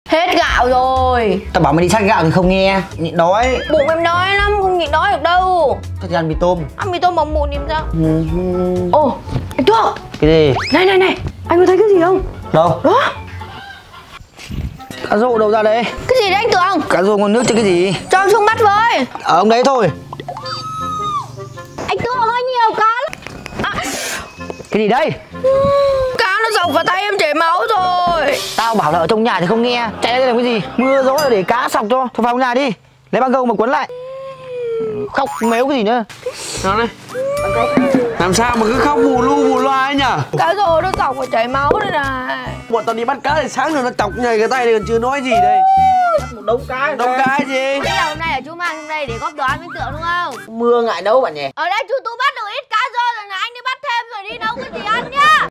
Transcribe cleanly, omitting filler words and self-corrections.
Hết gạo rồi. Tao bảo mày đi sát gạo thì không nghe, nhịn đói. Bụng em đói lắm, không nhịn đói được đâu. Tao chỉ ăn mì tôm. Ăn mì tôm bóng bùn tìm sao? Ồ, anh Tuộc. Cái gì? Này, anh có thấy cái gì không? Đâu? Đó. Cá rô đâu ra đây? Cái gì đấy anh Tường? Cá rô ngon nước chứ cái gì? Cho em xuống bắt với. Ở ông đấy thôi. Anh Tường ơi, nhiều cá lắm. Cái gì đây? Cá nó dọc vào tay em chảy máu rồi. Tao bảo là ở trong nhà thì không nghe. Chạy ra đây làm cái gì? Mưa gió là để cá sọc cho. Thôi vào nhà đi. Lấy băng gâu mà quấn lại. Khóc méo cái gì nữa? Nào này. Làm sao mà cứ khóc bù lu bù loa ấy nhở? Cá rô nó dọc và chảy máu đây này. Bọn tao đi bắt cá thì sáng rồi nó chọc nhầy cái tay này còn chưa nói gì đây. Một đống cá. Đống cá gì? Thế là hôm nay là chú mang trong đây để góp đồ ăn với Tường đúng không? Mưa ngại nấu bạn nhỉ? Ở đây chú Tú bắt được ít cá rô rồi là anh đi bắt thêm rồi đi nấu cái gì ăn nhá.